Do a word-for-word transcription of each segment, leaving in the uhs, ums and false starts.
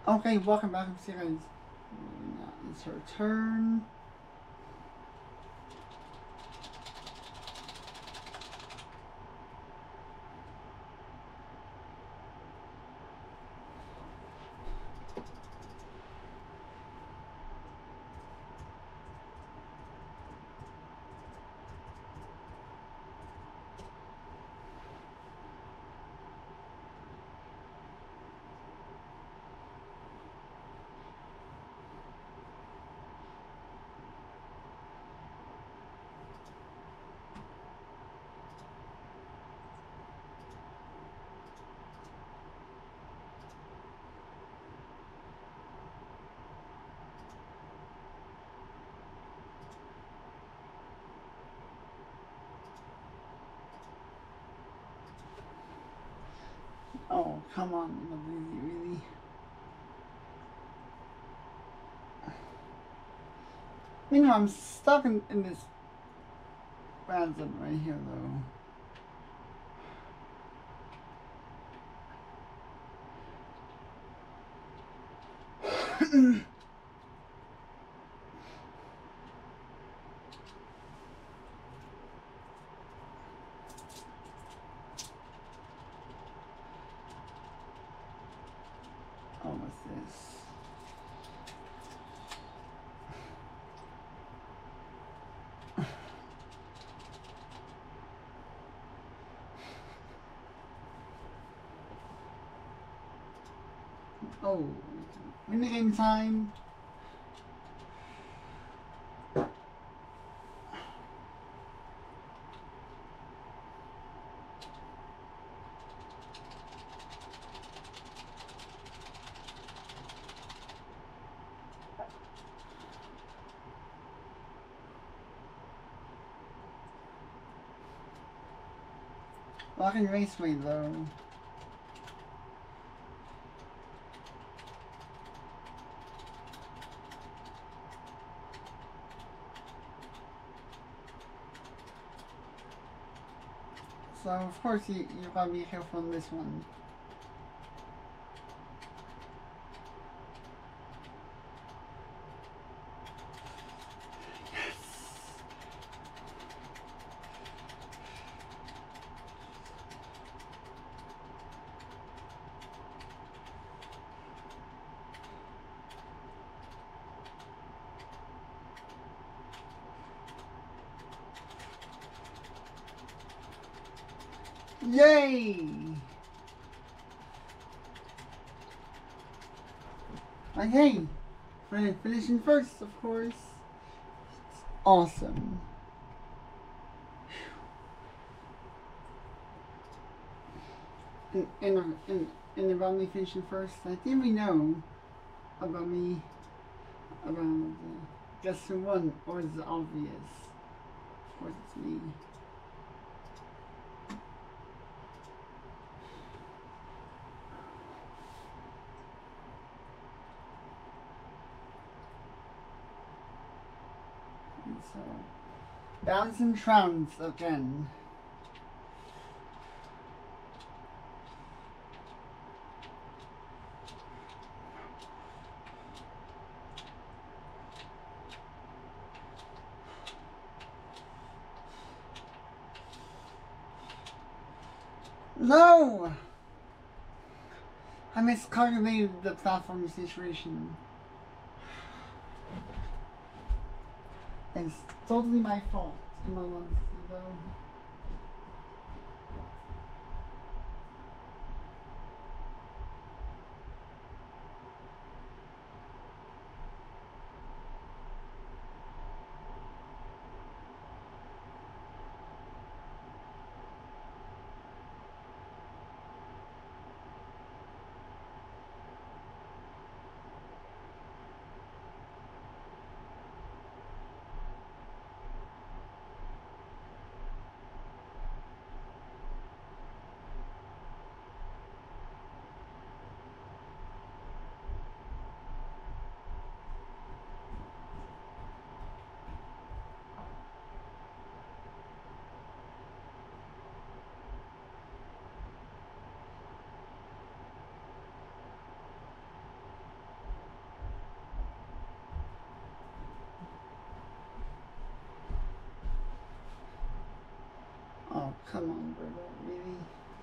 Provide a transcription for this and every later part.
Okay, welcome back from series. Now it's her turn. Oh, come on, really, really. Meanwhile, I'm stuck in, in this bad zone right here, though. Oh, what's this? Oh, minigame time. Walking Raceway, though. So, of course, you, you gotta be careful on this one. Yay! Okay, we're finishing first, of course. It's awesome. And, and, and, and about me finishing first, I think we know about me, about uh, guess who won, or is it obvious? Of course it's me. And so, Bounce and Trounce again. No! I miscalculated the platform situation. It's totally my fault, in all honesty, though. Come on, Bruno, really?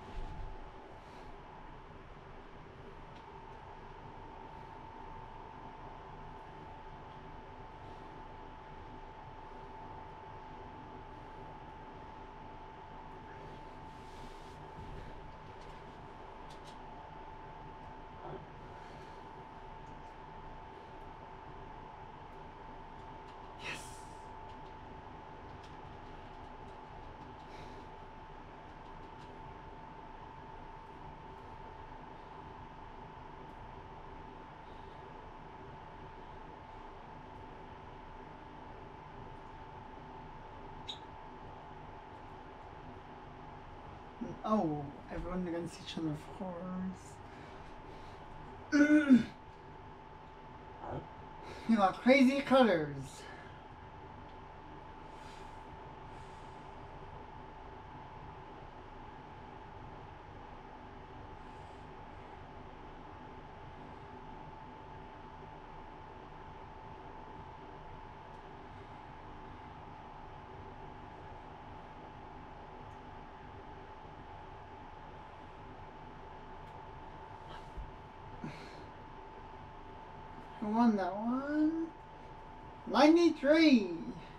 Oh, everyone against each other, of course. You got crazy colors. Who won that one? ninety-three.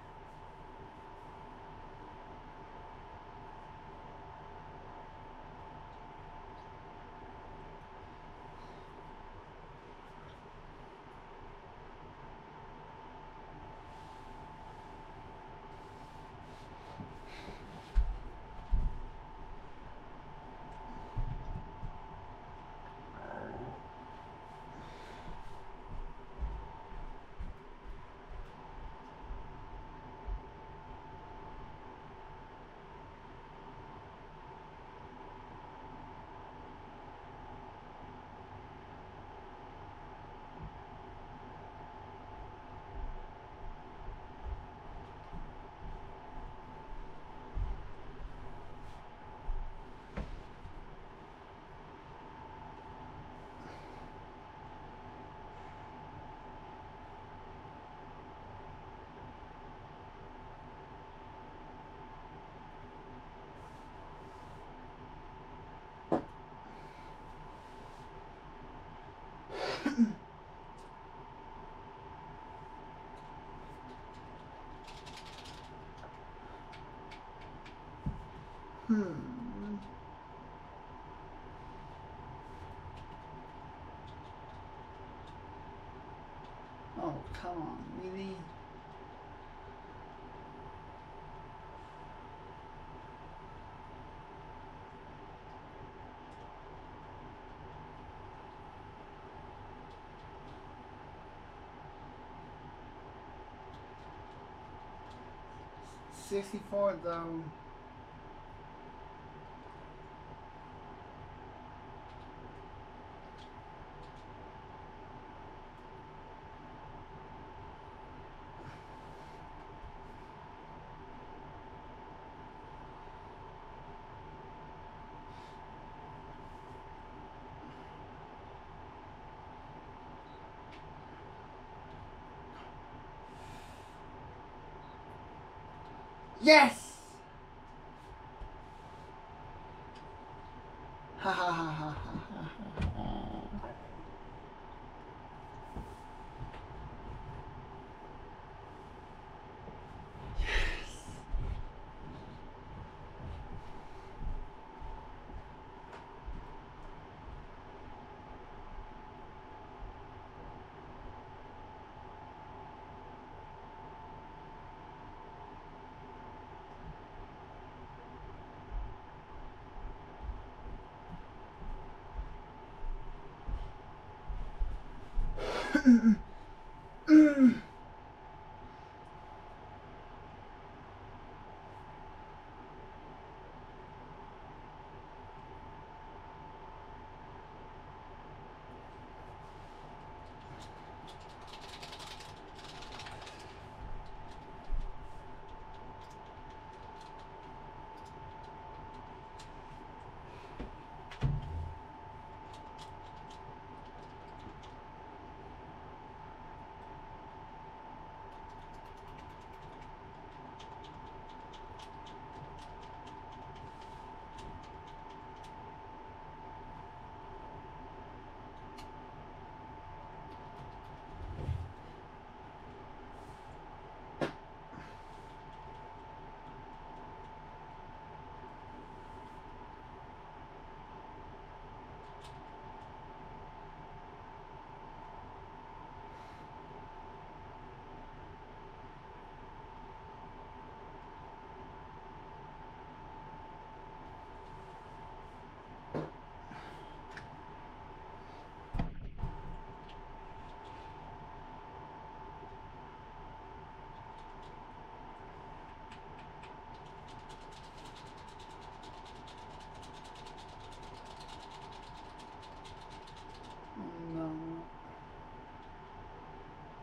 Hmm. Oh, come on, really? sixty-four though. Yes! Ha ha ha ha ha ha ha.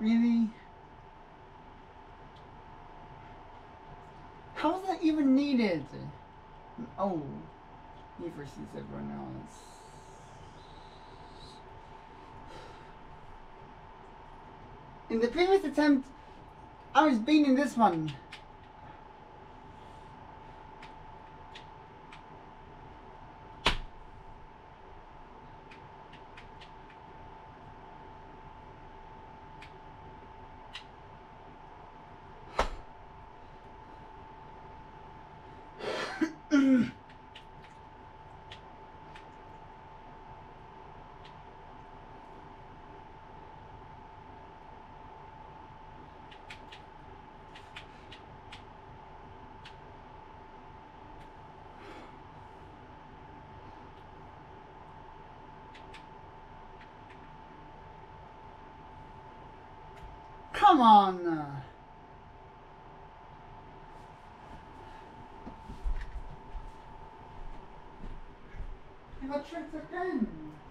Really? How is that even needed? Oh, me versus everyone else. In the previous attempt, I was beating this one. Come on! I got tricked again!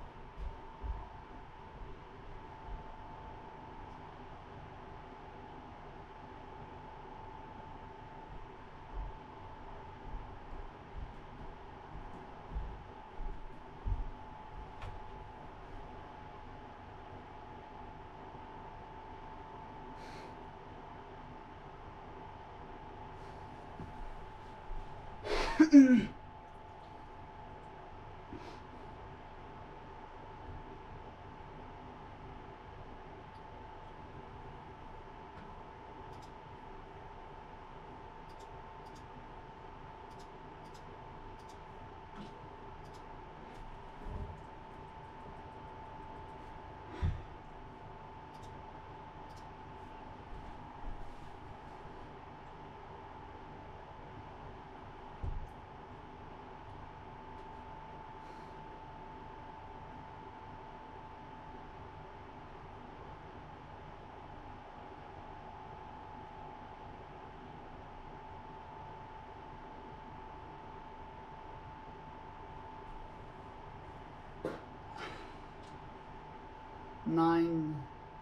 Nine.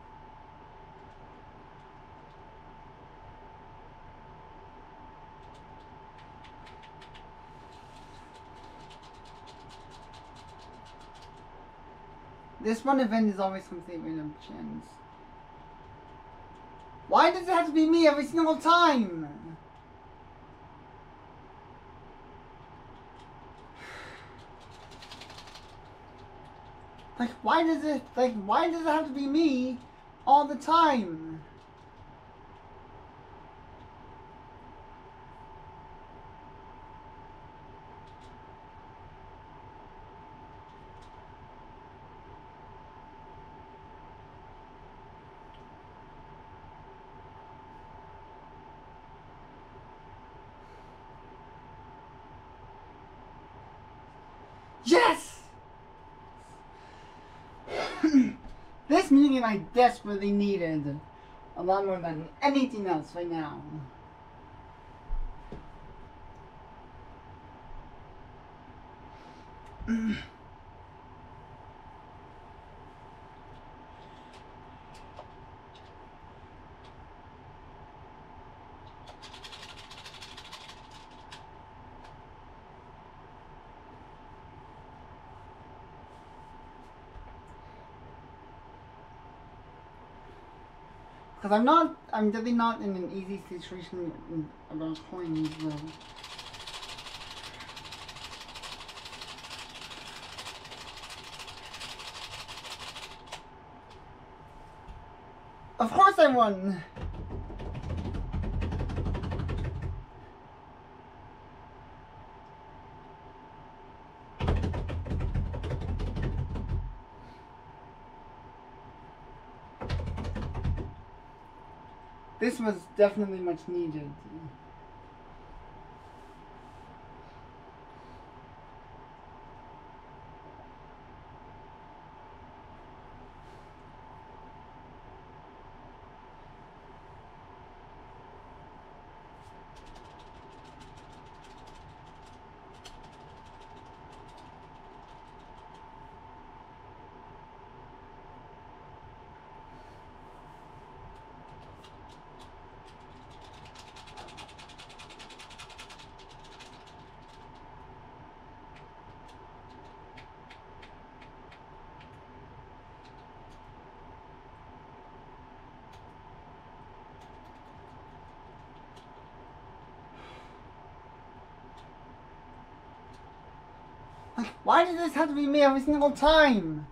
This one event is always complete random chance. Why does it have to be me every single time? Like, why does it, like, why does it have to be me all the time? Yes! This minigame I desperately needed a lot more than anything else right now. Because I'm not, I'm definitely not in an easy situation about coins though. Of course I won! This was definitely much needed. Why does this have to be me every single time?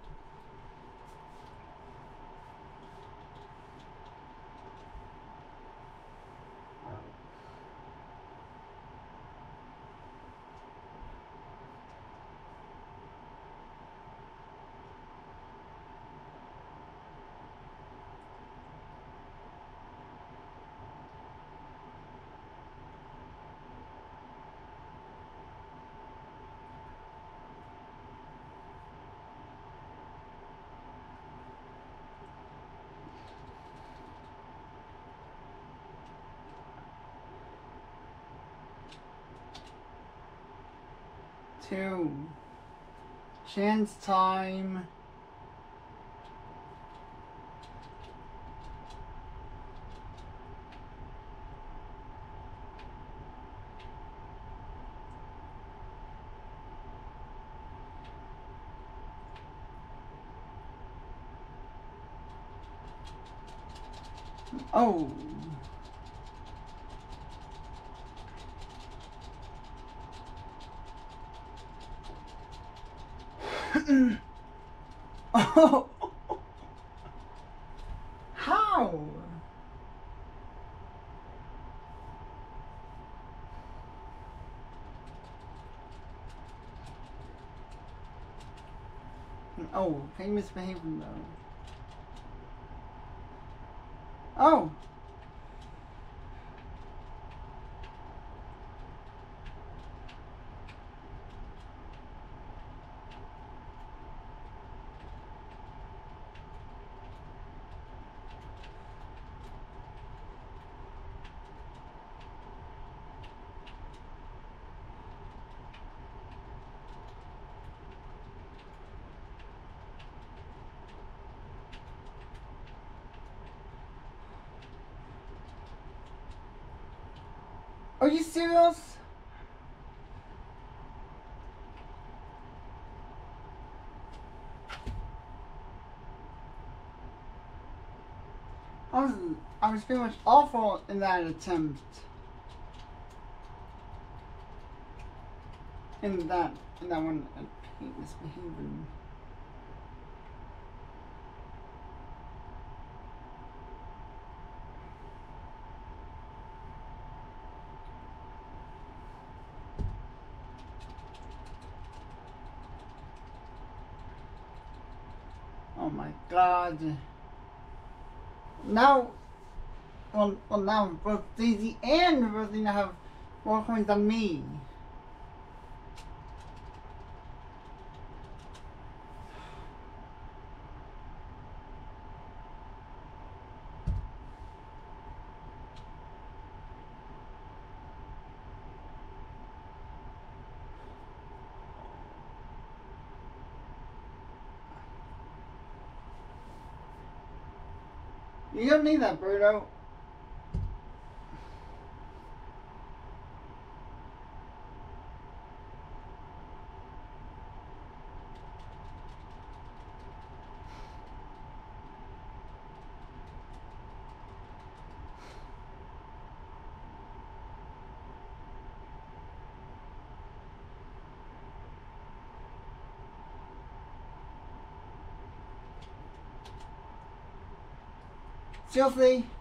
Two. Chance time. Oh. Oh. How? Oh, famous behavior though. Oh. Are you serious? I was I was pretty much awful in that attempt. In that in that one I hate misbehaving. Oh my god. Now, well, well now both Daisy and Rosalina have more coins than me. You don't need that, Birdo. Seriously?